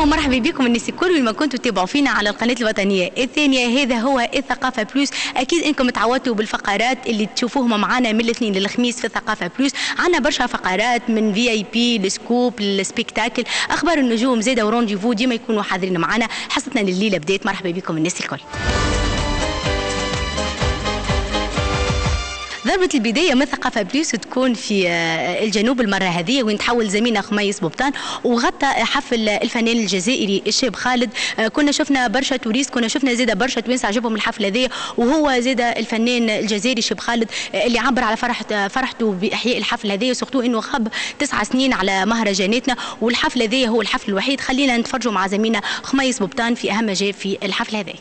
ومرحبا بكم الناس الكل وين ما كنتوا تتابعوا فينا على القناه الوطنيه الثانيه. هذا هو الثقافه بلوس. اكيد انكم تعودتوا بالفقرات اللي تشوفوهم معنا من الاثنين للخميس في الثقافه بلوس. عندنا برشا فقرات من في اي بي لسكوب للسبيكتاكل، اخبار النجوم زاده ورونديفو ديما يكونوا حاضرين معنا. حصتنا لليله بدات. مرحبا بكم الناس الكل. ضربة البداية من ثقافة بلوس تكون في الجنوب المرة هذه، وين تحول زميلنا خميس بوبطان وغطى حفل الفنان الجزائري الشاب خالد. كنا شفنا برشا توريست، كنا شفنا زيدا برشا توانسة عجبهم الحفل هذايا، وهو زيدا الفنان الجزائري الشاب خالد اللي عبر على فرحته بإحياء الحفل هذايا، وسورتو انه غاب 9 سنين على مهرجاناتنا، والحفل هذايا هو الحفل الوحيد. خلينا نتفرجوا مع زميلنا خميس بوبطان في أهم ما جاء في الحفل هذايا.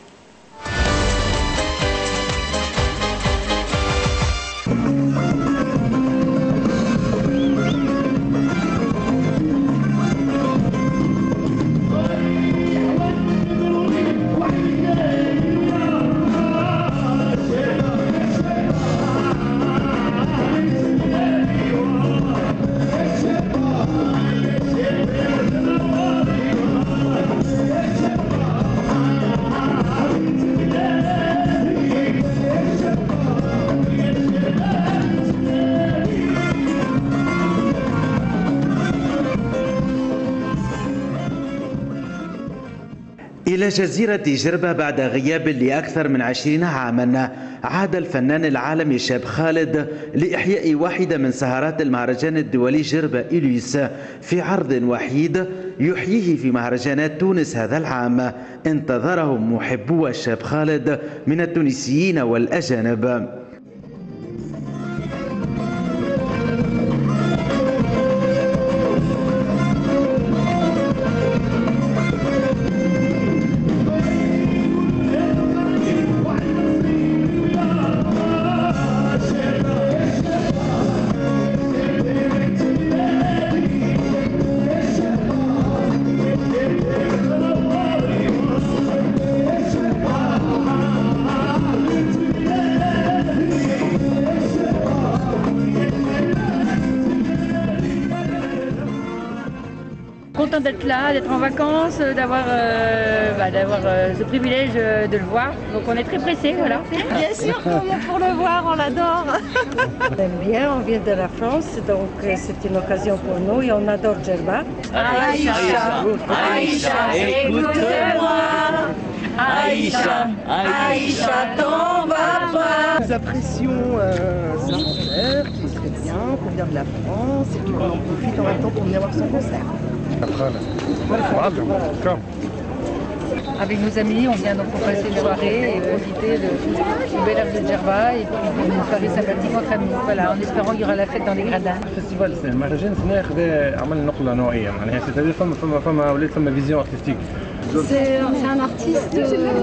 إلى جزيرة جربة بعد غياب لأكثر من 20 عاما، عاد الفنان العالمي شاب خالد لإحياء واحدة من سهرات المهرجان الدولي جربة إليس في عرض وحيد يحييه في مهرجانات تونس هذا العام. انتظره محبو الشاب خالد من التونسيين والأجانب. Content d'être là, d'être en vacances, d'avoir ce privilège de le voir. Donc on est très pressés, voilà. Bien sûr qu'on vient pour le voir, on l'adore. On aime bien, on vient de la France, donc c'est une occasion pour nous et on adore Djerba. Aïcha, Aïcha, écoute-moi. Aïcha, Aïcha, t'en vas pas. Nous apprécions ce concert qui est très bien, qu'on vient de la France et qu'on en profite en même temps pour venir voir son concert. Avec nos amis, on vient donc pour passer une soirée et profiter du bel air de Djerba et puis une soirée sympathique entre amis. Voilà, en espérant qu'il y aura la fête dans les gradins. الفستيفال المهرجان سنة خذا عمل نقلة نوعية، معناها سيتادير فما ولات فما فيزيون ارتستيك. C'est un artiste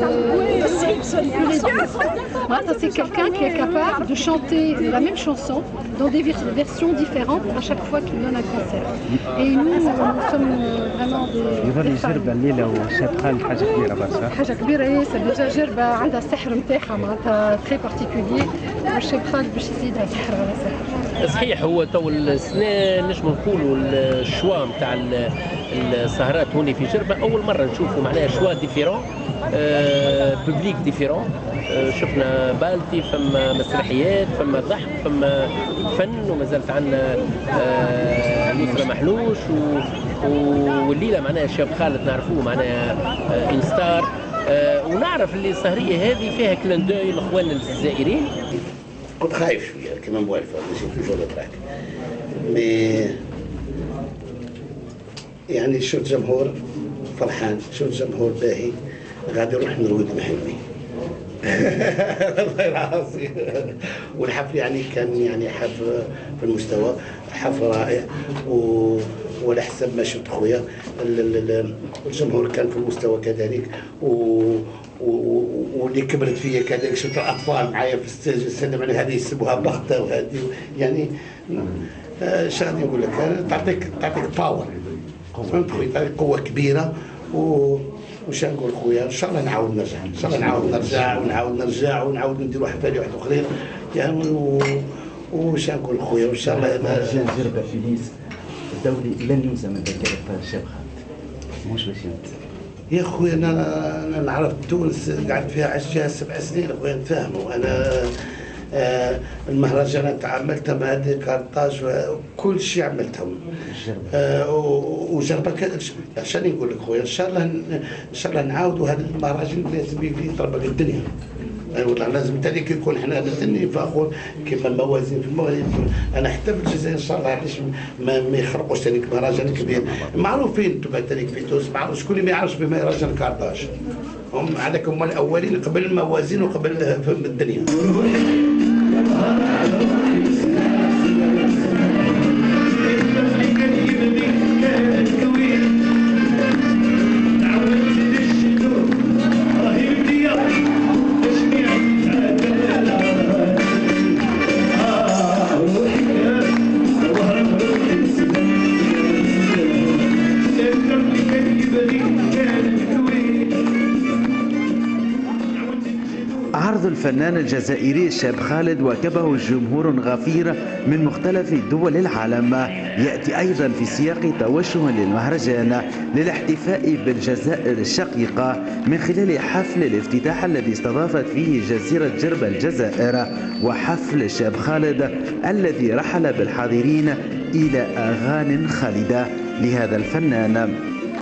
voilà, c'est quelqu'un qui est capable de chanter la même chanson dans des versions différentes à chaque fois qu'il donne un concert. Et nous sommes vraiment des يظل جربة الليلة وشاب خالد حاجة كبيرة برشا. حاجة كبيرة ياسر. ديجا جربة عندها السحر نتاعها معناتها تري بارتيكولي، والشاب خالد باش يزيدها سحر ولا سحر. صحيح، هو تو السنة نجم نقولوا الشوا نتاع السهرات هوني في جربة أول مرة نشوفوا معناها شوا ديفيرون، بوبليك ديفيرون. شفنا بالتي، فما مسرحيات، فما ضحك، فما فن، وما زالت عندنا يسرى محلوش والليلة معناها الشاب خالد نعرفوه معناها انستار. ونعرف اللي السهرية هذه فيها كلاندوي الإخوان الجزائريين. كنت خايف شوية كما موالفة ماشي توجور لتراك، مي يعني شفت جمهور فرحان، شفت جمهور باهي، غادي نروح نرويد محلي. الله العظيم. والحفل يعني كان يعني حفل في المستوى، حفل رائع وعلى حسب ما شفت خويا الجمهور كان في المستوى كذلك، واللي كبرت فيا كذلك شفت الاطفال معايا في الستيج السلم على هذه يسموها بغطه وهذه يعني اش غادي نقول لك، تعطيك باور، فهمت خويا، تعطيك قوه كبيره. وش نقول خويا، ان شاء الله نعاود نرجع، ان شاء الله نعاود نرجع ونعاود نديروا حفله واحده اخرين يعني. وش نقول خويا، وان شاء الله مهرجان جربة في نيس الدولي لن ينسى من ذاكرة الشاب خالد. يا خويا انا نعرف تونس قعدت فيها عشت فيها 7 سنين خويا نتفاهموا. انا المهرجانات عملتها مع هذه كارطاج وكل شيء عملتهم. وجربة عشان نقول لك خويا ان شاء الله نعاودوا هذا المهرجان لازم يطربق الدنيا. والله لازم تاني كي يكون احنا لازمني فاخر كيما موازين في المغرب. انا حتى في الجزائر ان شاء الله علاش ما يخرقوش تاني مهرجان كبير. معروفين انتم تاني في تونس، معروف شكون اللي ما يعرفش بمهرجان كارطاج. هم هذاك هما الاولين قبل الموازين وقبل فهم الدنيا. عرض الفنان الجزائري الشاب خالد واكبه جمهور غفير من مختلف دول العالم يأتي أيضا في سياق توجه للمهرجان للاحتفاء بالجزائر الشقيقة من خلال حفل الافتتاح الذي استضافت فيه جزيرة جربة الجزائر، وحفل الشاب خالد الذي رحل بالحاضرين إلى أغاني خالدة لهذا الفنان.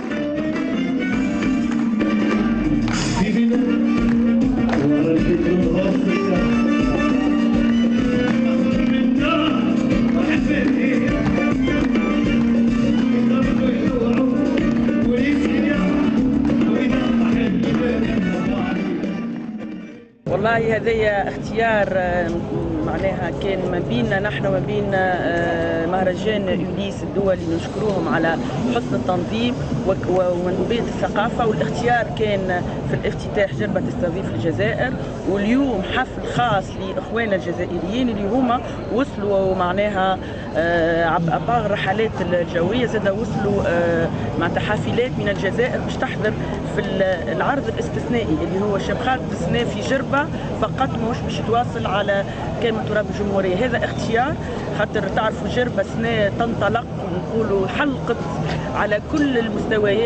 والله هذايا اختيار معناها كان ما بيننا نحن وما بين مهرجان يوليس الدولي، نشكروهم على حسن التنظيم ومندوبية الثقافة، والاختيار كان في الافتتاح جربة تستضيف الجزائر، واليوم حفل خاص لإخواننا الجزائريين اللي هما وصلوا معناها عبر الرحلات الجوية، زاد وصلوا معناتها حافلات من الجزائر باش تحضر في العرض الاستثنائي اللي هو الشاب خالد باستثناء في جربة فقط، مش باش يتواصل على كامل تراب الجمهورية. هذا اختيار خاطر تعرفوا جربة سنة تنطلق ونقولوا حلقت على كل المستويات.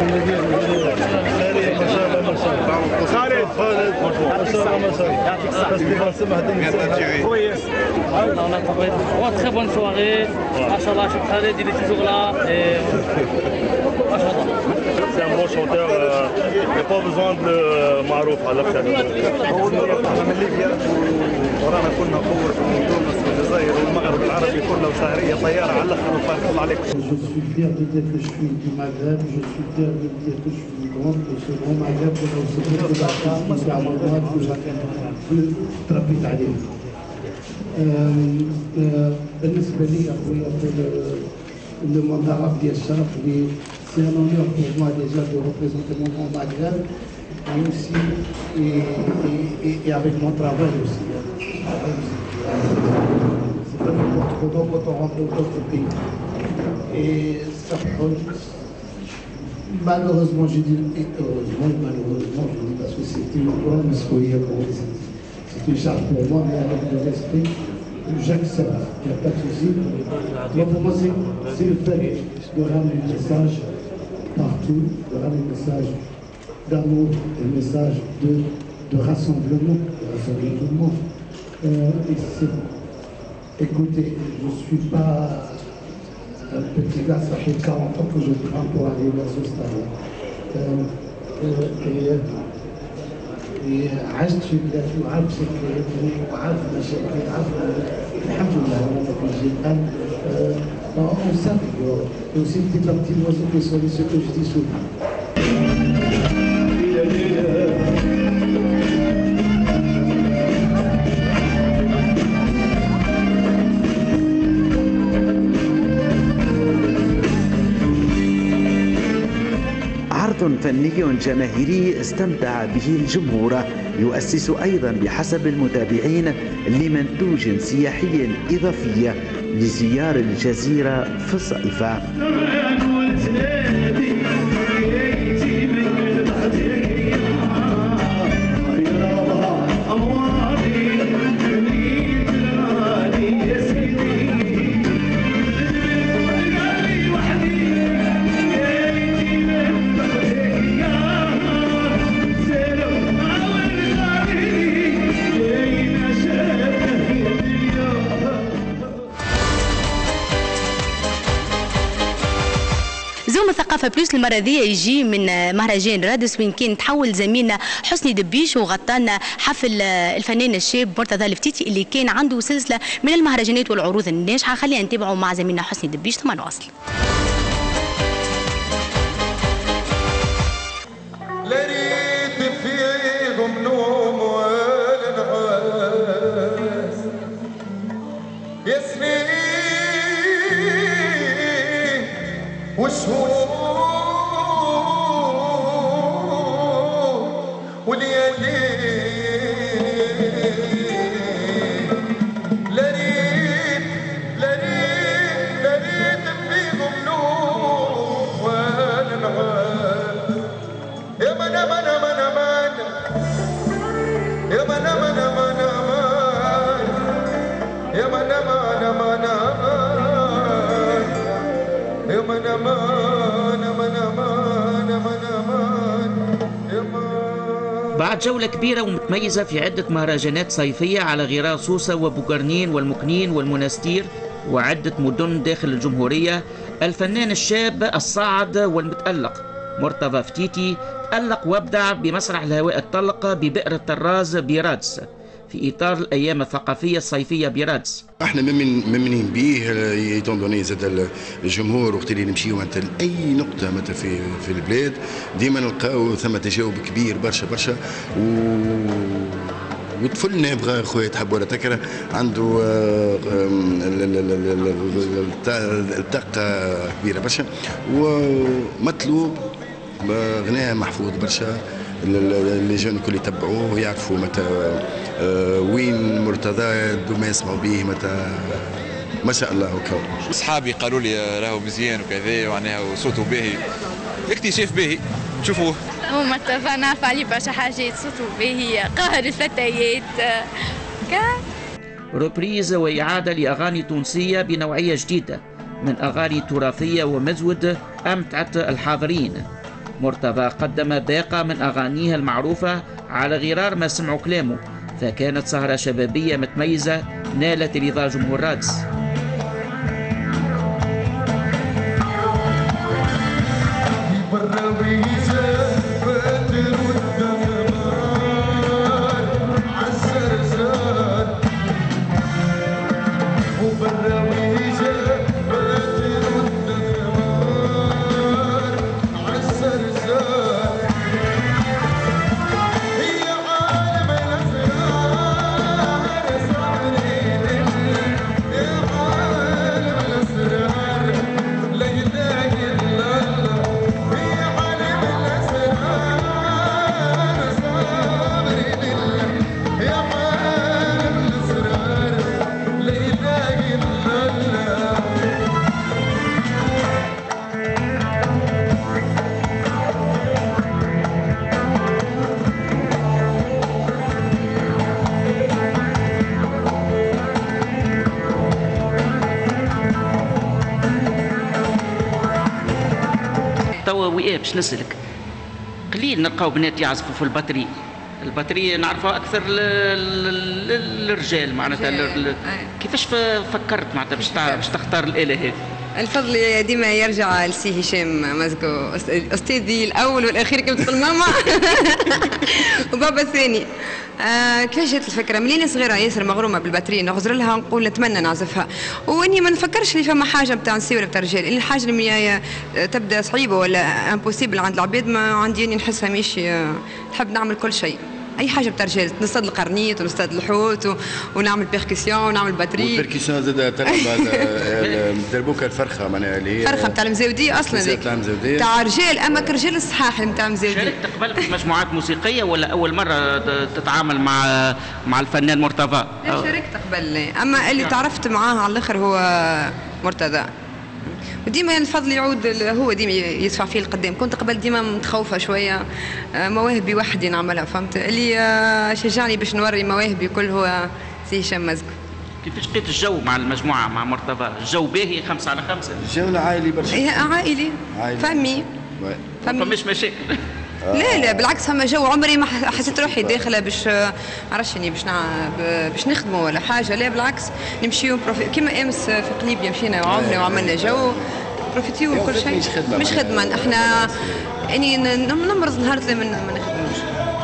très bonne soirée. Machallah, Cheb Khaled, il est toujours là. Et... C'est un bon chanteur, il n'y a pas besoin de le معروف على احنا من ليبيا ورانا كنا نصور في تونس والجزائر والمغرب العربي كله وشهريه طياره على الاخر وبارك الله عليكم. Je suis fier de dire que je suis du Maghreb, je suis fier de dire que je suis grand de ce grand Maghreb que nous sommes de Dakar qui permet de تربيت عليه. بالنسبه لي اخويا في le monde arabe ديال الشرف اللي c'est un honneur pour moi déjà de représenter mon grand Maghreb et aussi et avec mon travail aussi. C'est pas n'importe quoi quand on rentre dans d'autres pays. Et ça, malheureusement, je dis heureusement et malheureusement, je dis parce que c'est une grande histoire, c'est une charge pour moi, mais avec le respect, j'accepte, il n'y a pas de souci. Moi, pour moi, c'est le fait de ramener le message partout, de ramener le message d'amour, le message de rassemblement, écoutez, je ne suis pas un petit gars, ça fait 40 ans que je crains pour arriver à ce stade. عشت في بلادي وعارف سكرياتي وعارف مشاكلي وعارف الحمد لله انا في الجيران. On s'améliore. Et aussi petit à petit l'oiseau qui sont ce que je dis souvent. عرض فني جماهيري استمتع به الجمهور، يؤسس أيضا بحسب المتابعين لمنتوج سياحي إضافي لزيار الجزيرة في الصيف. زوم الثقافة بلوس المرة ذي يجي من مهرجان رادس وين كان تحول زميلنا حسني دبيش وغطانا حفل الفنان الشاب مرتضى الفتيتي اللي كان عنده سلسلة من المهرجانات والعروض الناجحة. خلينا نتابعوا مع زميلنا حسني دبيش ثم نواصل. بعد جولة كبيرة ومتميزة في عدة مهرجانات صيفية على غرار سوسة وبوغرنين والمكنين والمنستير وعدة مدن داخل الجمهورية، الفنان الشاب الصاعد والمتألق مرتضى فتيتي تألق وابدع بمسرح الهواء الطلق ببئر الطراز برادس في إطار الأيام الثقافية الصيفية برادس. احنا مؤمنين به يتوندوني زاد الجمهور وقت اللي نمشيو مثلا اي نقطه مثلا في البلاد ديما نلقاو ثم تجاوب كبير برشا برشا وطفلنا يبغى خويا تحب ولا تكره عنده الطاقه كبيره برشا ومثلوا غناء محفوظ برشا. اللي جون الكل يتبعوه ويعرفوا متى وين مرتضى دوما يسمعوا به متى ما شاء الله. وكا اصحابي قالوا لي راهو مزيان وكذا معناها وصوته باهي، اكتشاف باهي تشوفوه. مرتضى نعرف عليه برشا حاجات، صوته باهي قاهر الفتيات روبريز وإعادة لأغاني تونسية بنوعية جديدة من أغاني تراثية ومزود أمتعت الحاضرين. مرتضى قدم باقة من أغانيه المعروفة على غرار ما سمعوا كلامه، فكانت سهرة شبابية متميزة نالت رضا جمهور رادس. توا وإيه باش نسألك، قليل نلقاو بنات يعزفوا في البطري، البطرية نعرفها أكثر للرجال معناتها. كيفاش فكرت معناتها باش تختار الآلة هذه؟ الفضل ديما يرجع لسي هشام مازكو، أستاذي الأول والأخير كما تقول ماما وبابا الثاني. كيفاش جات الفكره؟ ملي صغيره ياسر مغرومه بالباتري نغزر لها نقول نتمنى نعزفها، واني ما نفكرش اللي فما حاجه نتاع نساء ولا نتاع رجال، اللي الحاجه اللي تبدا صعيبه ولا امبوسيبل عند العباد ما عندي اني نحسها ماشي، نحب نعمل كل شيء. اي حاجه بتاع رجال، نصطاد القرنيط ونصطاد الحوت ونعمل بيركسيون ونعمل باتري. البيركسيون زاد تلعب دربوكا الفرخه معناها اللي هي فرخه بتاع المزوديه اصلا تاع رجال، اما كرجال الصحاح نتاع المزوديه. شاركت قبل في مجموعات موسيقيه ولا اول مره تتعامل مع الفنان مرتضى؟ لا شاركت قبل، اما اللي تعرفت معاه على الاخر هو مرتضى، وديما الفضل يعود هو ديما يدفع فيه القدام. كنت قبل ديما متخوفه شويه، مواهبي وحدي نعملها، فهمت؟ اللي شجعني باش نوري مواهبي كل هو سي هشام مازكو. كيفاش لقيت الجو مع المجموعه مع مرتضى؟ الجو باهي 5 على 5؟ الجو عائلي برشا. عائلي فمي فماش مشاكل. لا بالعكس، فما جو عمري ما حسيت روحي داخله باش معرفش اني باش نخدموا ولا حاجه، لا بالعكس نمشيو كيما امس في قليبيا مشينا وعمنا وعملنا جو نبروفيتيو وكل شيء. مش خدمه احنا يعني نمرض نهار ما نخدموش.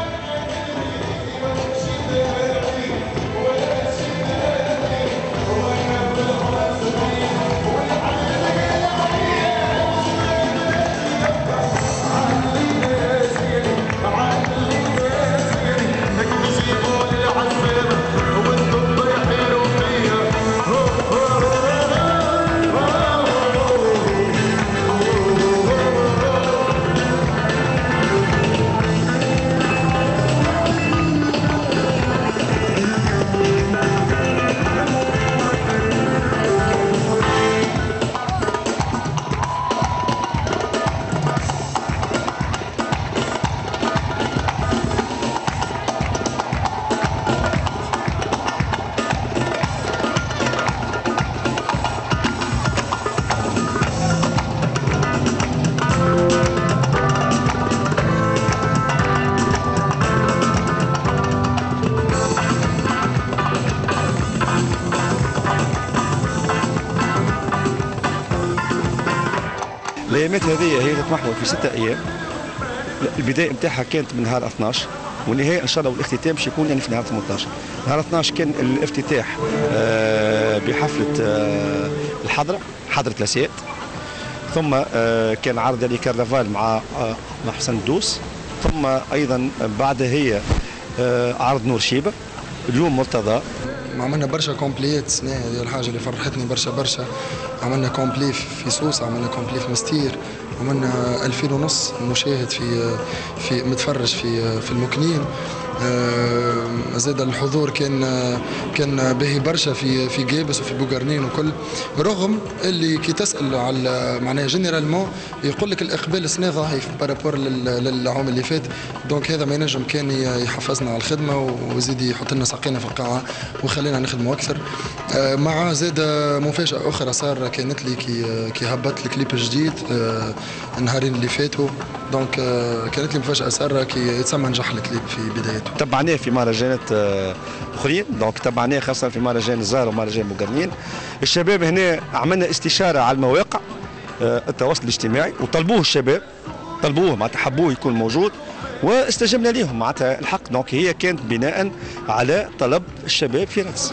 الايامات هذه هي تتمحور في 6 ايام. البدايه نتاعها كانت من نهار 12 والنهايه ان شاء الله والاختتام باش يكون يعني في نهار 18. نهار 12 كان الافتتاح بحفله الحضره، حضره لاسيات، ثم كان عرض لكرنفال مع حسن الدوس، ثم ايضا بعدها هي عرض نور شيبه. اليوم مرتضى عملنا برشا كومبليات السنه هذه، الحاجه اللي فرحتني برشا. عملنا كومبلي في سوسه، عملنا كومبلي في مستير، عملنا 2500 مشاهد في متفرج في المكنين. زاد الحضور كان باهي برشا في جابس وفي بوغرنين وكل، رغم اللي كي تسال على معناها جينيرالمون يقول لك الاقبال السنه ضعيف بارابور للعام اللي فات. دونك هذا ما ينجم كان يحفزنا على الخدمه ويزيد يحط لنا ساقينا في القاعه ويخلينا نخدموا اكثر. مع زاد مفاجاه اخرى صار كانت لي كي هبطت الكليب الجديد النهارين اللي فاتوا. دونك كانت لي مفاجاه ساره كي يتسمى نجح الكليب في بدايته. تبعناه في مهرجانات اخرين، دونك تبعناه خاصه في مهرجان الزهر ومهرجان بوغرنين. الشباب هنا عملنا استشاره على المواقع التواصل الاجتماعي وطلبوه الشباب، طلبوه معناتها حبوه يكون موجود واستجبنا لهم معناتها الحق. دونك هي كانت بناء على طلب الشباب في رأس.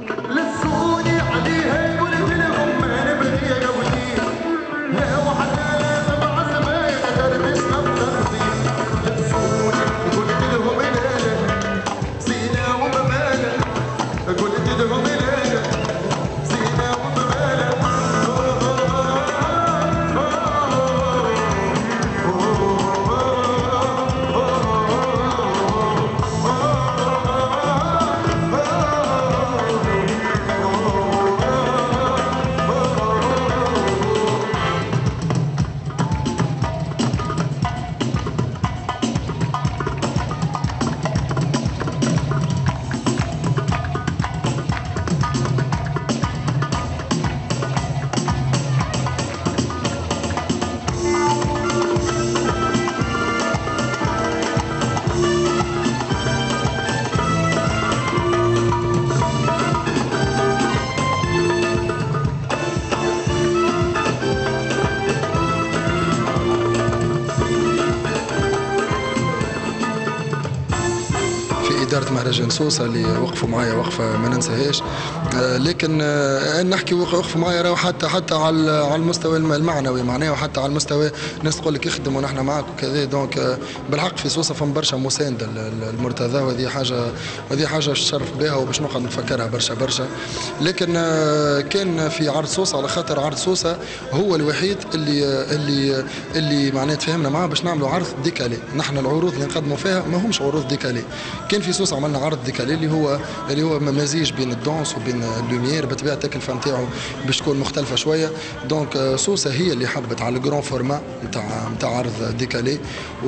إدارة مهرجان سوسة اللي وقفوا معايا وقفة ما ننساهاش. لكن نحكي وقفوا معايا راهو حتى على المستوى المعنوي معناه، وحتى على المستوى الناس تقول لك اخدم ونحن معك وكذا. دونك بالحق في سوسة فما برشا مساندة المرتضى، وهذه حاجة شرف بها وباش نقعد نفكرها برشا. لكن كان في عرض سوسة على خاطر عرض سوسة هو الوحيد اللي معناه تفاهمنا معاه باش نعملوا عرض ديكالي. نحن العروض اللي نقدموا فيها ما همش عروض ديكالي. كان في سوسة عملنا عرض ديكالي اللي هو مزيج بين الدونس وبين اللوميير، بطبيعه التكلفه نتاعو باش تكون مختلفه شويه. دونك سوسة هي اللي حبت على الجرون فورما نتاع عرض ديكالي،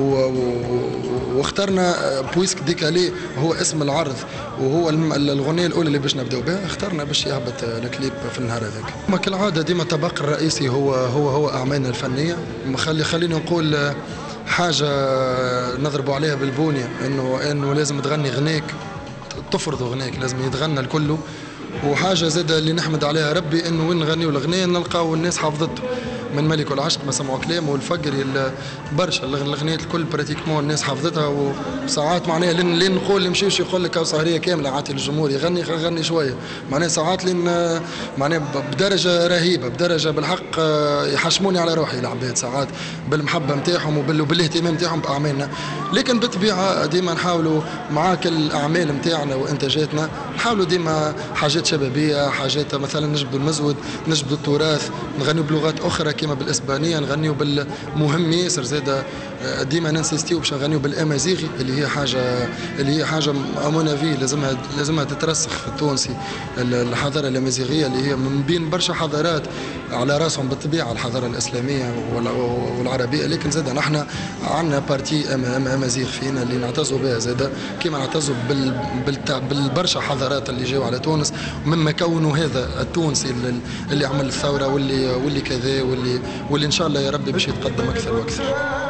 واخترنا بويسك ديكالي هو اسم العرض وهو الغنيه الاولى اللي باش نبداو بها، اخترنا باش يهبط الكليب في النهار هذاك. ما كالعاده ديما الطبق الرئيسي هو اعمالنا الفنيه. خليني نقول حاجه نضربوا عليها بالبونيه، انه لازم تغني غناك، تفرض غناك لازم يتغنى الكل. وحاجه زاده اللي نحمد عليها ربي انه وين نغنيو الغناء نلقاو الناس حافظته. من ملك والعشق ما سمعوا كلامه والفقري برشا الاغنيات الكل براتيكمون الناس حفظتها. وساعات معناها لين نقول مشيوش يقول لك سهريه كامله عاطي للجمهور يغني شويه معناها ساعات لين معناها بدرجه رهيبه بدرجه بالحق يحشموني على روحي العباد ساعات بالمحبه نتاعهم وبالاهتمام نتاعهم باعمالنا. لكن بالطبيعه ديما نحاولوا معاك الاعمال نتاعنا وانتاجاتنا نحاولوا ديما حاجات شبابيه حاجات مثلا نجبدوا المزود نجبدوا التراث نغنيوا بلغات اخرى كما بالاسبانيه نغنيوا بالمهم ياسر زاد ديما ننسيستيو باش نغنيوا بالامازيغي اللي هي حاجه امونافي لازمها تترسخ في التونسي. الحضاره الامازيغيه اللي هي من بين برشا حضارات على راسهم بالطبيعه الحضاره الاسلاميه والعربيه. لكن زاد نحن عندنا بارتي امازيغ فينا اللي نعتزوا بها زاد كما نعتزوا بالبرشا حضارات اللي جاوا على تونس مما كونوا هذا التونسي اللي عمل الثوره واللي كذا واللي ان شاء الله يا ربي باش يتقدم اكثر واكثر.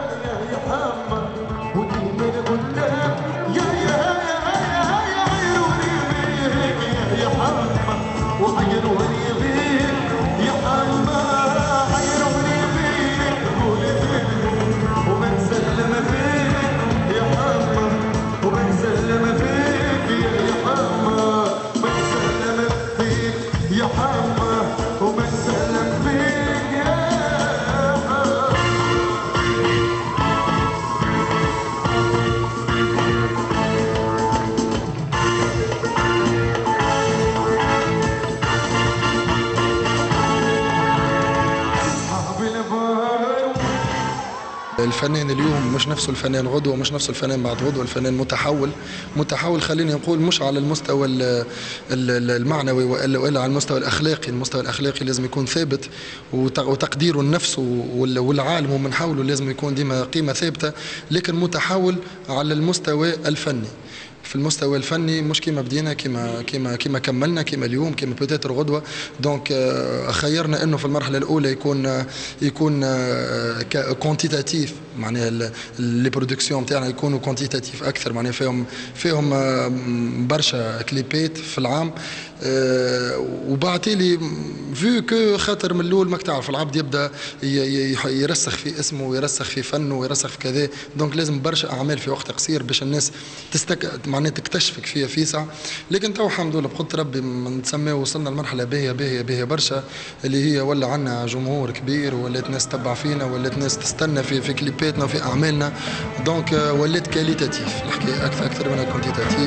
الفنان اليوم مش نفسه الفنان غدوه مش نفسه الفنان بعد غدوه. الفنان متحول خليني نقول مش على المستوى المعنوي والا على المستوى الاخلاقي. المستوى الاخلاقي لازم يكون ثابت وتقديره النفس والعالم ومن حوله لازم يكون ديما قيمه ثابته. لكن متحول على المستوى الفني. في المستوى الفني مش كيما بدينا كيما كملنا كيما اليوم كيما بوتيتر غدوه. دونك خيرنا انه في المرحله الاولى يكون كونتيتاتيف معناها لي برودكسيون نتاعنا يكونوا كونتيتاتيف اكثر معناها فيهم برشا كليبات في العام. وبعتيلي فيو كو خاطر من الاول ماك تعرف العبد يبدا يرسخ في اسمه ويرسخ في فنه ويرسخ في كذا. دونك لازم برشا اعمال في وقت قصير باش الناس معناها تكتشفك فيها فيسع. لكن تو الحمد لله بقدرة ربي نتسمى وصلنا لمرحله باهيه برشا اللي هي ولا عندنا جمهور كبير ولات ناس تتبع فينا ولات ناس تستنى في كليباتنا وفي اعمالنا. دونك ولات كاليتاتيف الحكايه اكثر منها كونتيتاتيف.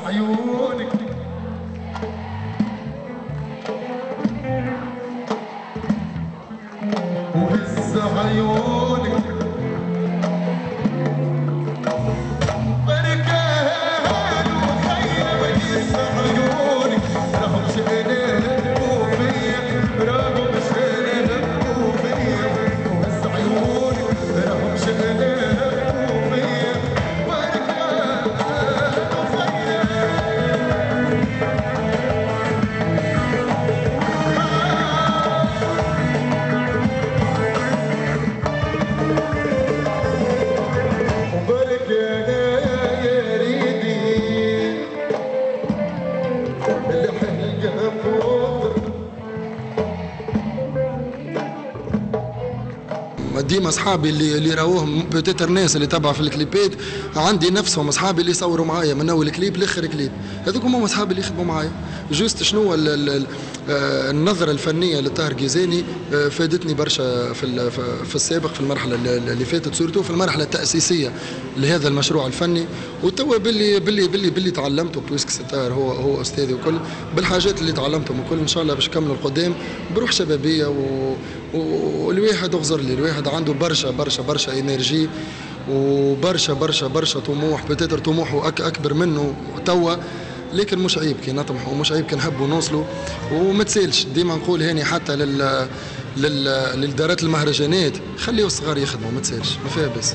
ديما اصحابي اللي راوهم بوتيتر ناس اللي تبع في الكليبات عندي نفسهم اصحابي اللي يصوروا معايا من اول كليب لاخر كليب. هذوك هما اصحابي اللي يخدموا معايا. جوست شنو النظره الفنيه لطاهر جيزاني فادتني برشا في السابق في المرحله اللي فاتت سورتو في المرحله التاسيسيه لهذا المشروع الفني. وتوا باللي تعلمته بويسك ستار هو استاذي وكل بالحاجات اللي تعلمتهم وكل ان شاء الله باش نكملوا القدام بروح شبابيه والواحد اغزر لي الواحد عنده برشا انرجي وبرشا طموح بتقدر طموحه اكبر منه توا. لكن مش عيب كي نطمحوا ومش عيب كي نحبوا نوصلوا وما تسالش. ديما نقول هاني حتى للدارات المهرجانات خليوا الصغار يخدموا ما تسالش ما فيها بس.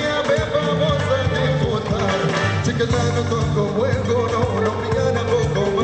Que no toco fuego, no, no, no, no,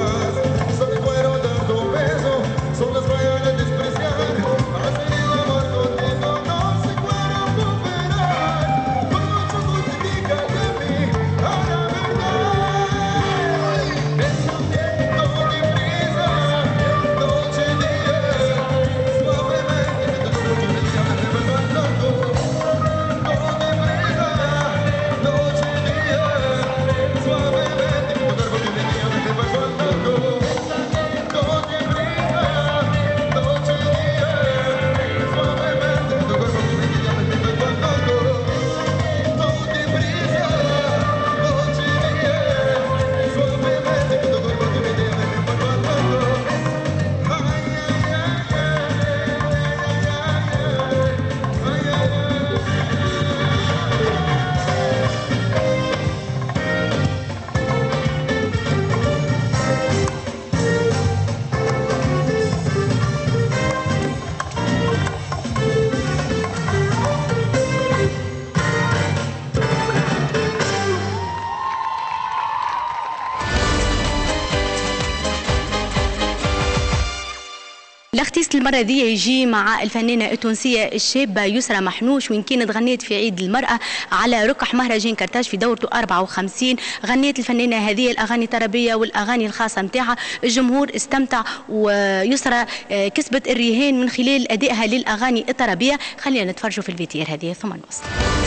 الاختصاص المرة دي يجي مع الفنانة التونسية الشابة يسرى محنوش، وين كانت غنيت في عيد المرأة على ركح مهرجان كرتاج في دورته 54. غنيت الفنانة هذه الأغاني الطربية والأغاني الخاصة متاعها، الجمهور استمتع، ويسرى كسبت الرهان من خلال أدائها للأغاني الطربية. خلينا نتفرجوا في الفيديو هذه ثم نوصل.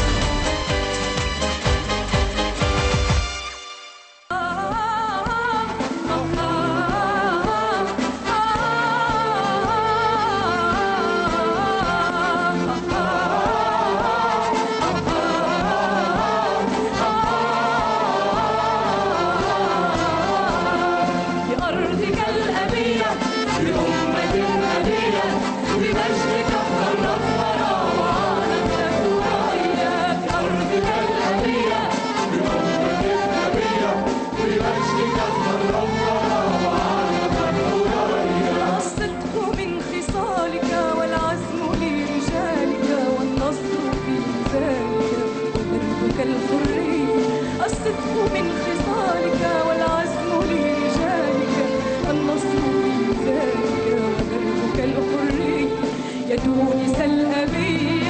تونس الأبية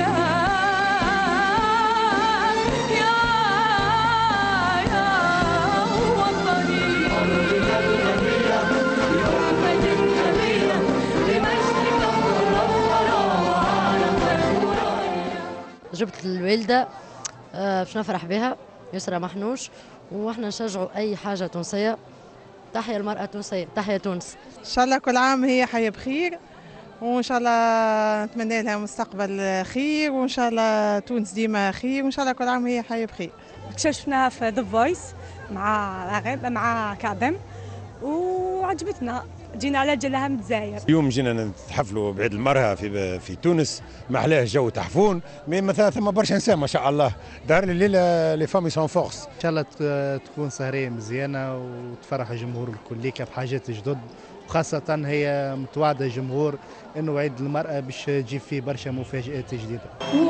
يا وطني، أرضك الأبية بأمة نبية بمجدك منورة وعلمك وراية. جبت الوالدة باش نفرح بها يسرى محنوش، واحنا نشجعوا أي حاجة تونسية. تحيا المرأة التونسية، تحيا تونس. إن شاء الله كل عام هي حية بخير، وإن شاء الله نتمنى لها مستقبل خير، وإن شاء الله تونس ديما خير، وإن شاء الله كل عام هي حية بخير. اكتشفناها في ذا فويس مع راغب مع كاظم وعجبتنا، جينا على جلها متزاير. اليوم جينا نتحفلوا بعيد المرأة في تونس، ما احلاه جو تحفون، مي مثلا ثم برشا نساء ما شاء الله، دار الليله لي فامي سون فورس. ان شاء الله تكون سهريه مزيانه وتفرح الجمهور الكل بحاجات جدد، وخاصه هي متوعده الجمهور انه عيد المرأة باش تجيب فيه برشا مفاجآت جديده.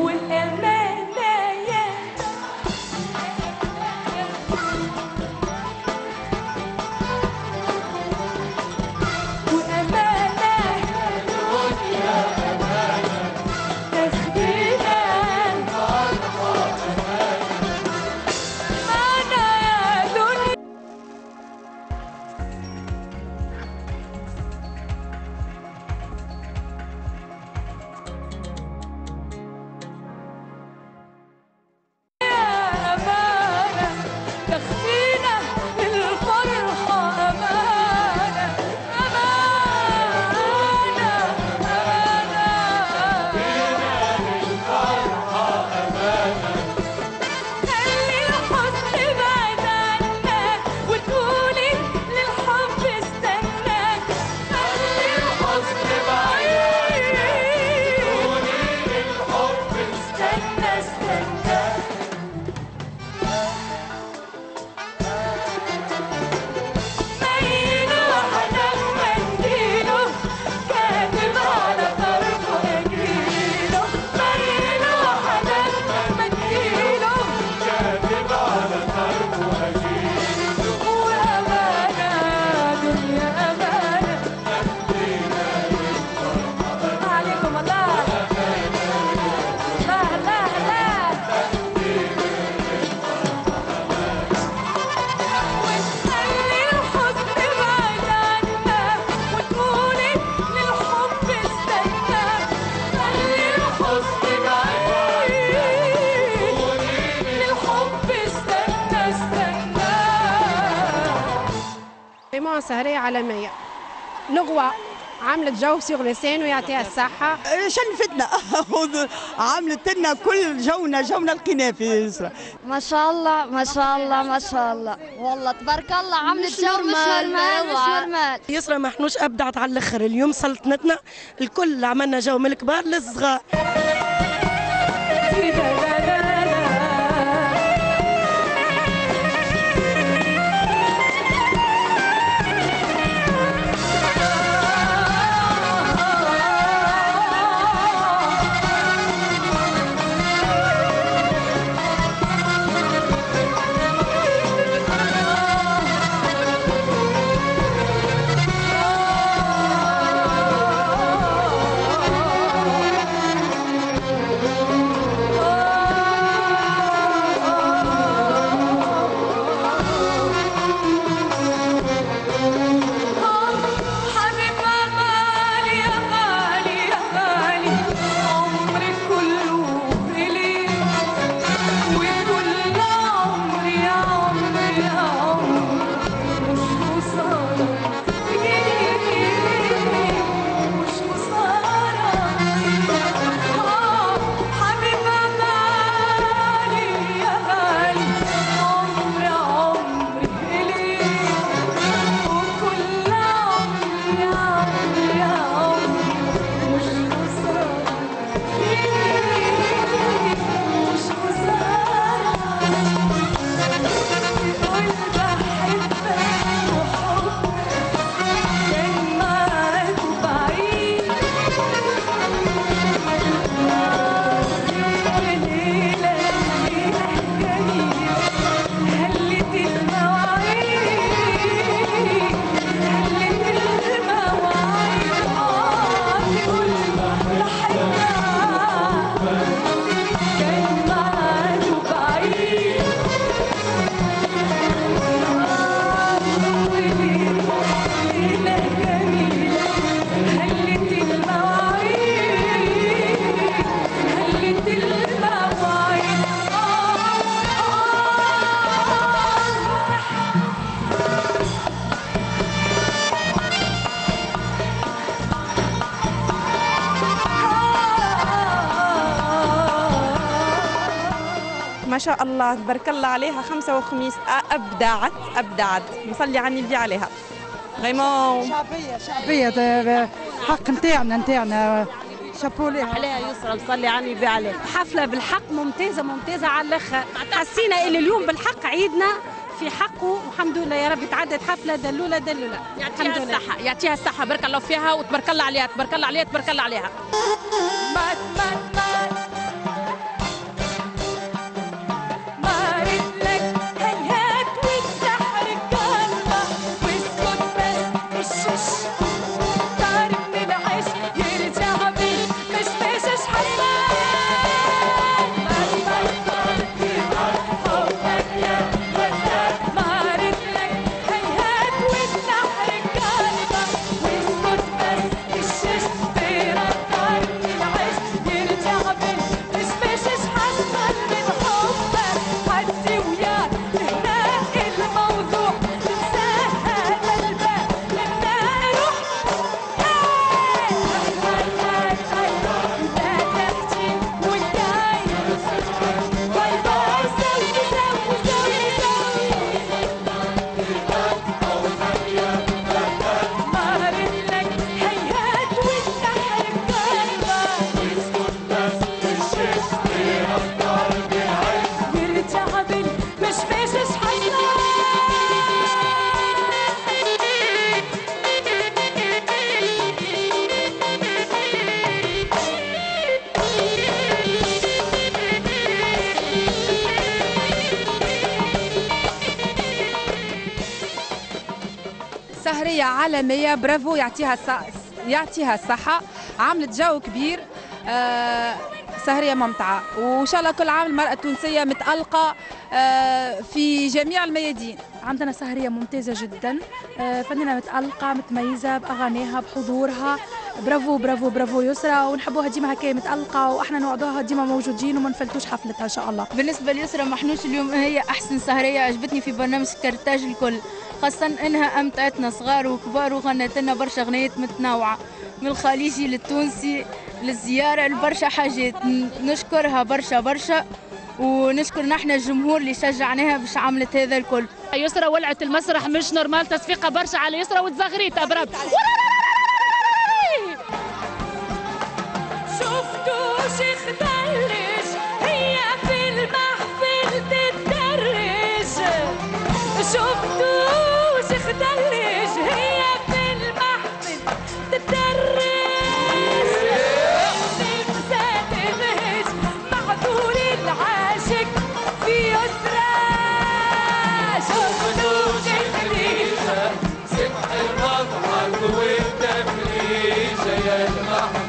سهرية عالمية، نغوى عملت جو سيغ لسان ويعطيها الصحة. شنفتنا عملت لنا كل جونا لقيناه في يسرى. ما شاء الله ما شاء الله ما شاء الله، والله تبارك الله عملت جو مش نورمال. يسرى محنوش أبدعت على الآخر اليوم، سلطنتنا الكل عملنا جو من الكبار للصغار. ما شاء الله تبارك الله عليها، خمسة وخميس أبدعت نصلي على النبي عليها غيمون شعبية حق نتاعنا شابو ليها عليها يسرى نصلي على النبي عليها. حفلة بالحق ممتازة على الآخر، حسينا اللي اليوم بالحق عيدنا في حقه، والحمد لله يا رب تعدت حفلة دلولة يعطيها الصحة يعطيها الصحة، بارك الله فيها وتبارك الله عليها تبارك الله عليها تبارك الله عليها. سهرية عالمية، برافو، يعطيها الصحة، عملت جو كبير، سهرية ممتعة، وإن شاء الله كل عام المرأة التونسية متألقة في جميع الميادين. عندنا سهرية ممتازة جدا، فنانة متألقة متميزة بأغانيها بحضورها، برافو برافو برافو يسرى، ونحبوها ديما هكا متألقة، واحنا نوعدوها ديما موجودين وما نفلتوش حفلتها ان شاء الله. بالنسبة ليسرى محنوش اليوم هي أحسن سهرية عجبتني في برنامج كارتاج الكل، خاصة انها امتعتنا صغار وكبار وغنت لنا برشا اغنيات متنوعة من الخليجي للتونسي للزيارة لبرشا حاجات، نشكرها برشا ونشكر نحن الجمهور اللي شجعناها باش عملت هذا الكل. يسرى ولعت المسرح مش نورمال، تصفيقة برشا على يسرى وتزغريت أبراب. شفتوش اختلش هي في المحفل تتدرج، شفتوش اختلش هي في المحفل تتدرج، لبسات الهج معذور العاشق في يسرى، شفتوش اختلش سمح المضحك والتفريج يا المحفل.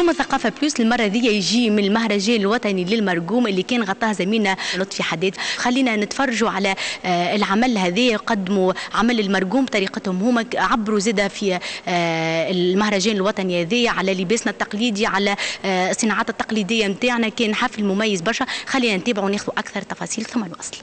يوم الثقافة بلوس المرة ذي يجي من المهرجان الوطني للمرقوم اللي كان غطاه زميلنا لطفي حداد. خلينا نتفرجوا على العمل هذا، يقدموا عمل المرقوم بطريقتهم هما، عبروا زاده في المهرجان الوطني هذا على لباسنا التقليدي، على الصناعات التقليدية متاعنا. كان حفل مميز برشا. خلينا نتابعوا وناخذوا أكثر تفاصيل ثم نواصل.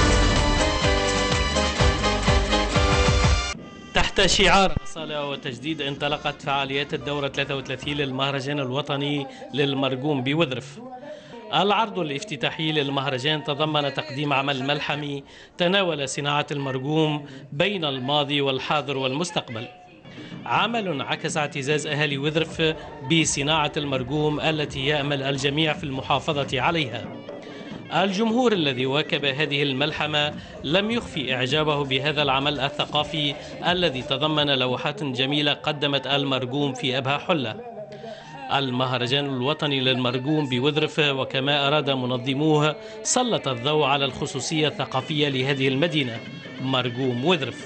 تحت شعار أصالة وتجديد انطلقت فعاليات الدورة 33 للمهرجان الوطني للمرقوم بوذرف. العرض الافتتاحي للمهرجان تضمن تقديم عمل ملحمي تناول صناعة المرقوم بين الماضي والحاضر والمستقبل. عمل عكس اعتزاز أهالي وذرف بصناعة المرقوم التي يأمل الجميع في المحافظة عليها. الجمهور الذي واكب هذه الملحمة لم يخفي إعجابه بهذا العمل الثقافي الذي تضمن لوحات جميلة قدمت المرقوم في أبهى حلة. المهرجان الوطني للمرقوم بوذرف وكما أراد منظموه سلط الضوء على الخصوصية الثقافية لهذه المدينة مرقوم وذرف.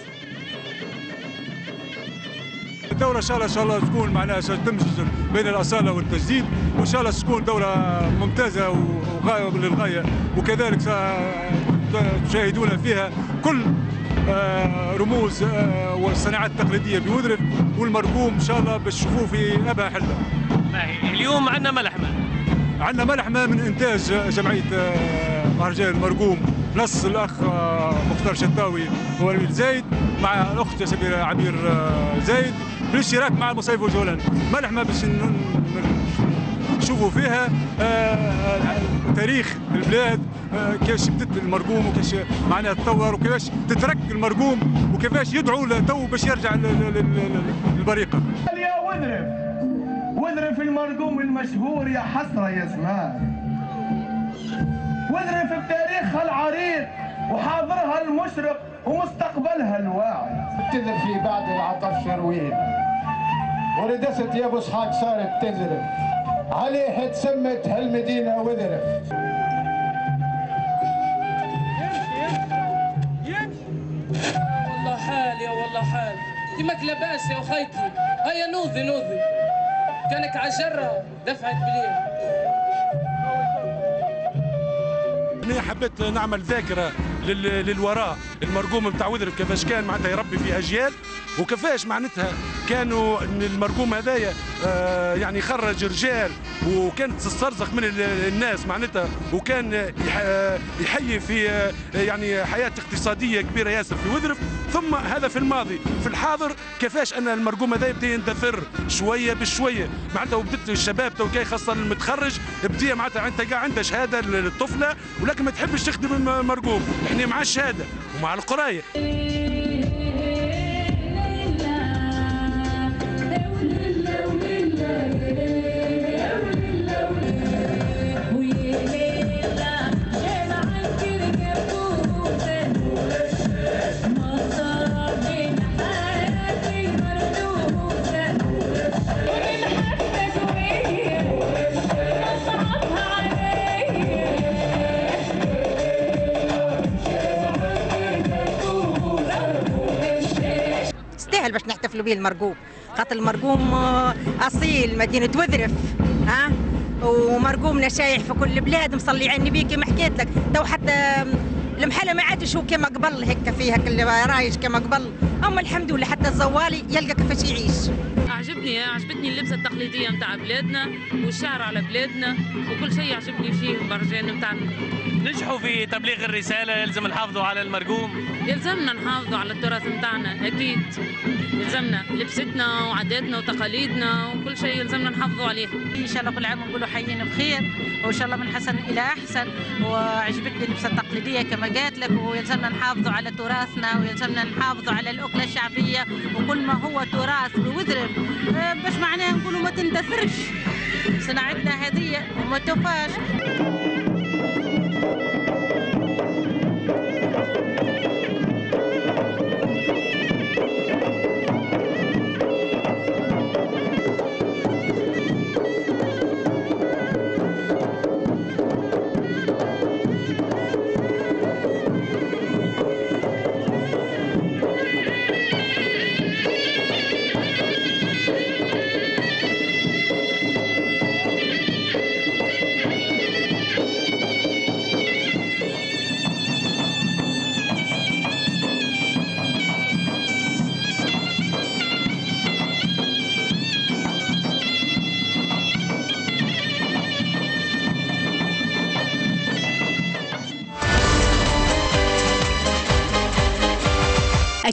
الدورة إن شاء الله تكون معناها تمزج بين الأصالة والتجديد، وإن شاء الله تكون دورة ممتازة وغاية للغاية، وكذلك تشاهدون فيها كل رموز والصناعات التقليدية بوذرف والمرقوم إن شاء الله باش تشوفوه في أبهى حلة. اليوم عندنا ملحمة من إنتاج جمعية مهرجان المرقوم، نص الأخ مختار شطاوي ووليد زايد مع الأخت سميرة عبير زايد بالاشتراك مع المصيف والجولان. ملحمة باش نشوفوا فيها تاريخ البلاد، كيفاش بدت المرقوم وكيفاش معناها تطور وكيفاش تترك المرقوم وكيفاش يدعوا تو باش يرجع للبريقة. يا وذرف المرقوم المشهور يا حسرة يا زمان. وذرف بتاريخها العريق وحاضرها المشرق ومستقبلها الواعد. تذرف في بعد العطش شروين وردست يا ابو اسحاق صارت تذرف عليه تسمت هالمدينه وذرف. والله حال يا والله حال ديماك لاباس يا وخيتي. هيا نوضي كانك عجرة دفعت بليه. أنا حبيت نعمل ذاكرة للوراء المرقوم نتاع وذرف، كيفاش كان معناتها يربي في أجيال، وكيفاش معناتها كانوا المرقوم هذايا يعني خرج رجال وكانت تسترزق من الناس معناتها، وكان يحيي في يعني حياة اقتصادية كبيرة ياسر في وذرف. ثم هذا في الماضي. في الحاضر كيفاش أن المرقوم هذايا بدأ يندثر شوية بشوية معناتها، وبدت الشباب تو كاي خاصة المتخرج بدي معناتها أنت كاع عندها شهادة للطفلة ولكن ما تحبش تخدم المرقوم. احنا مع الشهادة ومع القراية. باش نحتفلوا به المرقوم، خاطر المرقوم اصيل مدينه وذرف ومرقومنا شايح في كل البلاد مصلي على النبي كما حكيت لك. تو حتى المحله ما عادش هو كما قبل هيك فيها كل رايج كما قبل. اما الحمد لله حتى الزوالي يلقى كيفاش يعيش. عجبتني اللبسه التقليديه نتاع بلادنا والشعر على بلادنا وكل شيء عجبني فيه المهرجان نتاعنا. نجحوا في تبليغ الرساله، يلزم نحافظوا على المرقوم. يلزمنا نحافظوا على التراث نتاعنا اكيد، يلزمنا لبستنا وعاداتنا وتقاليدنا وكل شيء يلزمنا نحافظوا عليه. ان شاء الله كل عام نقولوا حيين بخير وان شاء الله من حسن الى احسن. وعجبتني اللبسه التقليديه كما قالت لك، ويلزمنا نحافظوا على تراثنا ويلزمنا نحافظوا على الاكله الشعبيه وكل ما هو تراث بوذرف باش معناها نقولوا ما تندثرش صناعتنا هذه وما توفاش.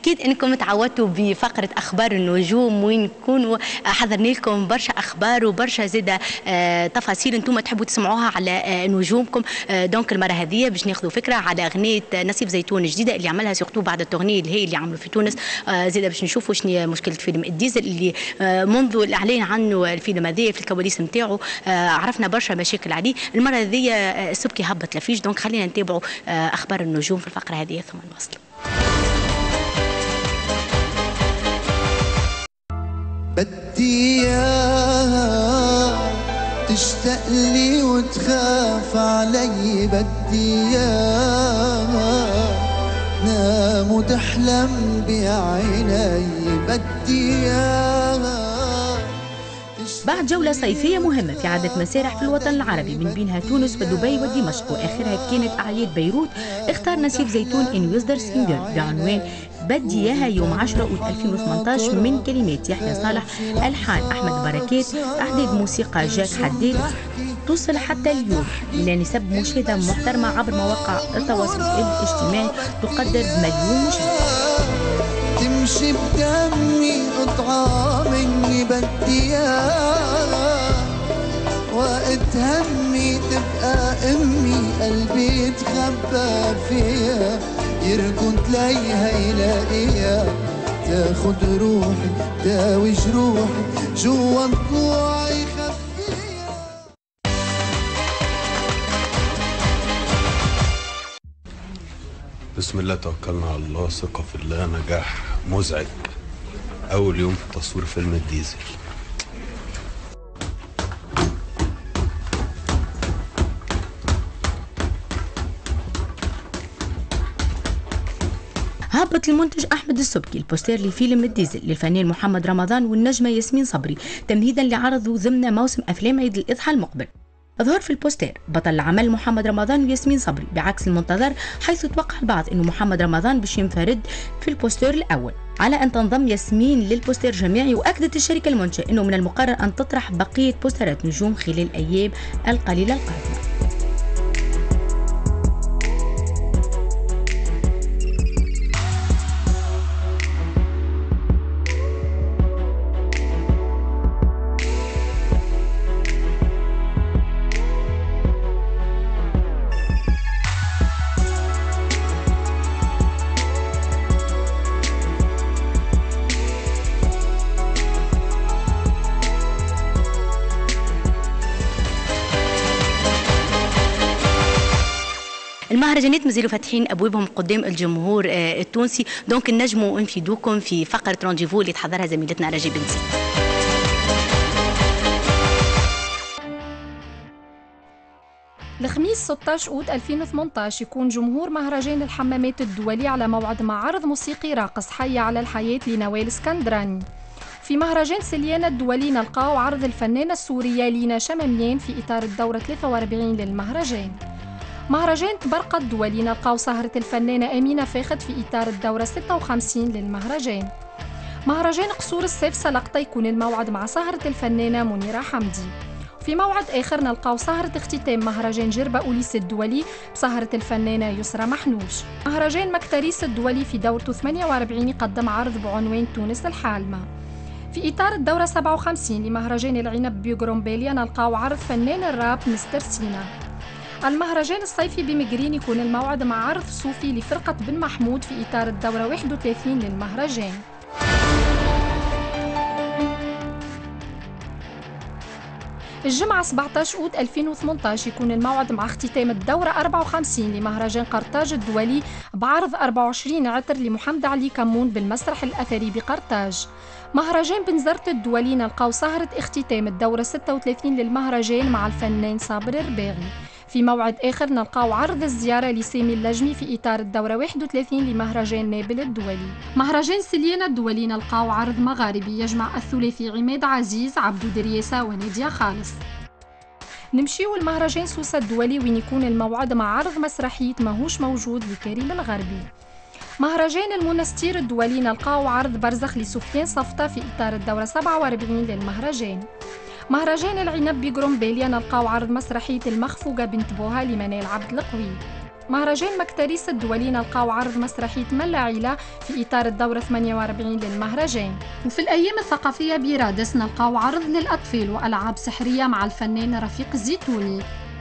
اكيد انكم تعودتوا بفقره اخبار النجوم وين نكونوا حضرنا لكم برشا اخبار وبرشا زاده تفاصيل انتم تحبوا تسمعوها على نجومكم. دونك المره هذه باش ناخذوا فكره على اغنيه نصيف زيتون الجديده اللي عملها سيرتو بعد التغنيه اللي عملوا في تونس. زاده باش نشوفوا شنو مشكله فيلم الديزل اللي منذ الاعلان عنه الفيلم هذا في الكواليس نتاعو عرفنا برشا مشاكل عليه. المره هذه السبكي هبط لافيش. دونك خلينا نتابعوا اخبار النجوم في الفقره هذه ثم نواصلوا. بدي اياها تشتاق لي وتخاف علي، بدي اياها نام وتحلم بعيني، بدي اياها. بعد جولة صيفية مهمة في عدة مسارح في الوطن العربي من بينها تونس ودبي ودمشق وآخرها كانت أعياد بيروت، اختار نصيف زيتون إنه يصدر سينجل بعنوان بدي إياها يوم 10 أوت 2018 من كلمات يحيى صالح، ألحان أحمد بركات، إعداد موسيقى جاك حداد. توصل حتى اليوم إلى نسب مشاهدة محترمة عبر مواقع التواصل الاجتماعي تقدر بمليون مشاهدة. تمشي بدمي قطعة مني، بدي اياها وقت همي تبقى امي، قلبي يتخبى فيها يركض تلاقيها يلاقيها، تاخد روحي تاوي جروحي جوا ضلوعي خفيها. بسم الله توكلنا على الله، ثقة في الله، نجاح مزعج. أول يوم في تصوير فيلم الديزل. هبط المنتج أحمد السبكي البوستير لفيلم الديزل للفنان محمد رمضان والنجمة ياسمين صبري تمهيدا لعرضه ضمن موسم أفلام عيد الأضحى المقبل. ظهر في البوستير بطل العمل محمد رمضان وياسمين صبري بعكس المنتظر، حيث توقع البعض انه محمد رمضان باش ينفرد في البوستير الاول، على ان تنضم ياسمين للبوستير جماعي. واكدت الشركه المنشئه انه من المقرر ان تطرح بقيه بوسترات نجوم خلال الايام القليله القادمه. المهرجانات مازالوا فاتحين ابوابهم قدام الجمهور التونسي. دونك نجموا نفيدوكم في فقره رونديفو اللي تحضرها زميلتنا رجي بنزي. الخميس 16 أوت 2018 يكون جمهور مهرجان الحمامات الدولي على موعد مع عرض موسيقي راقص حي على الحياة لنوال اسكندراني. في مهرجان سليانة الدولي نلقاو عرض الفنانة السورية لينا شماميان في إطار الدورة 43 للمهرجان. مهرجان برقة الدولي نلقاو سهرة الفنانة أمينة فاخد في إطار الدورة 56 للمهرجان. مهرجان قصور الصيف سلقطة يكون الموعد مع سهرة الفنانة منيرة حمدي. في موعد آخر نلقاو سهرة اختتام مهرجان جربة أوليس الدولي بسهرة الفنانة يسرى محنوش. مهرجان مكتريس الدولي في دورته 48 يقدم عرض بعنوان تونس الحالمة. في إطار الدورة 57 لمهرجان العنب بيوغرومبيليا نلقاو عرض فنان الراب مستر سينا. المهرجان الصيفي بمجرين يكون الموعد مع عرض صوفي لفرقة بن محمود في إطار الدورة 31 للمهرجان. الجمعة 17 أوت 2018 يكون الموعد مع اختتام الدورة 54 لمهرجان قرطاج الدولي بعرض 24 عطر لمحمد علي كمون بالمسرح الأثري بقرطاج. مهرجان بنزرت الدولي نلقاو سهرة اختتام الدورة 36 للمهرجان مع الفنان صابر الرباغي. في موعد آخر نلقاو عرض الزيارة لسامي اللجمي في إطار الدورة 31 لمهرجان نابل الدولي. مهرجان سليانة الدولي نلقاو عرض مغاربي يجمع الثلاثي عماد عزيز، عبدو درياسة ونادية خالص. نمشيو المهرجان سوسة الدولي وين يكون الموعد مع عرض مسرحية ماهوش موجود لكريم الغربي. مهرجان المنستير الدولي نلقاو عرض برزخ لسفيان صفطة في إطار الدورة 47 للمهرجان. مهرجان العنب بجرومبيليا نلقاو عرض مسرحية المخفوقة بنت بوها لمنال عبد القوي. مهرجان مكتريس الدولي نلقاو عرض مسرحية ملاعيلة في إطار الدورة 48 للمهرجان. وفي الأيام الثقافية برادس نلقاو عرض للأطفال وألعاب سحرية مع الفنان رفيق الزيتوني.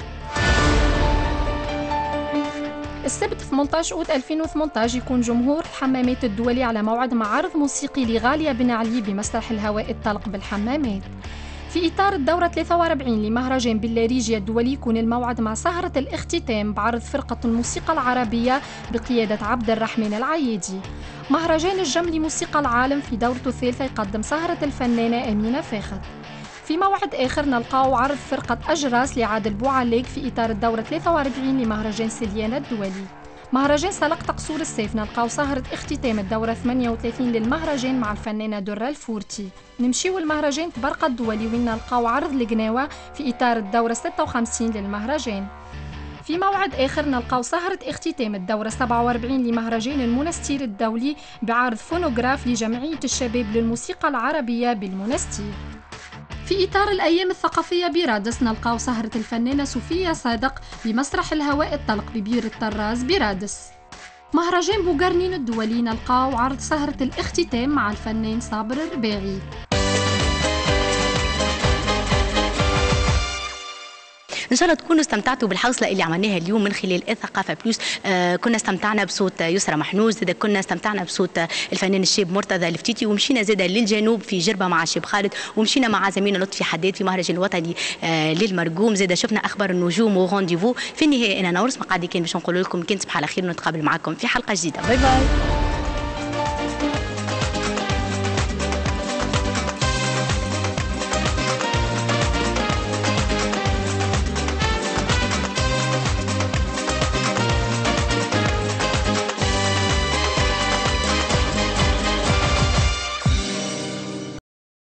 السبت 18 أوت 2018 يكون جمهور الحمامات الدولي على موعد مع عرض موسيقي لغالية بن علي بمسرح الهواء الطلق بالحمامات. في إطار الدورة 43 لمهرجان بلاريجيا الدولي يكون الموعد مع سهرة الاختتام بعرض فرقة الموسيقى العربية بقيادة عبد الرحمن العيادي. مهرجان الجم لموسيقى العالم في دورته الثالثة يقدم سهرة الفنانة أمينة فاخر. في موعد آخر نلقاو عرض فرقة أجراس لعادل بوعلاق في إطار الدورة 43 لمهرجان سليانة الدولي. مهرجان سلق تقصور السيف نلقاو سهرة اختتام الدورة 38 للمهرجان مع الفنانة درة الفورتي. نمشيو المهرجان تبرقة الدولي وين نلقاو عرض القناوة في إطار الدورة 56 للمهرجان. في موعد آخر نلقاو سهرة اختتام الدورة 47 لمهرجان المنستير الدولي بعرض فونوغراف لجمعية الشباب للموسيقى العربية بالمنستير. في إطار الأيام الثقافية برادس نلقاو سهرة الفنانة صوفيا صادق بمسرح الهواء الطلق ببير الطراز برادس. مهرجان بوغارنين الدولي نلقاو عرض سهرة الاختتام مع الفنان صابر الرباغي. ان شاء الله تكونوا استمتعتوا بالحوصله اللي عملناها اليوم من خلال الثقافه بلوس. كنا استمتعنا بصوت يسرى محنوز، زاد كنا استمتعنا بصوت الفنان الشاب مرتضى الفتيتي، ومشينا زاد للجنوب في جربه مع الشاب خالد، ومشينا مع زميلنا لطفي حداد في مهرجان الوطني للمرقوم. زاد شفنا اخبار النجوم وغونديفو. في النهايه انا نورس مقعدي كان باش نقول لكم كنت بحال خير ونتقابل معكم في حلقه جديده. باي باي.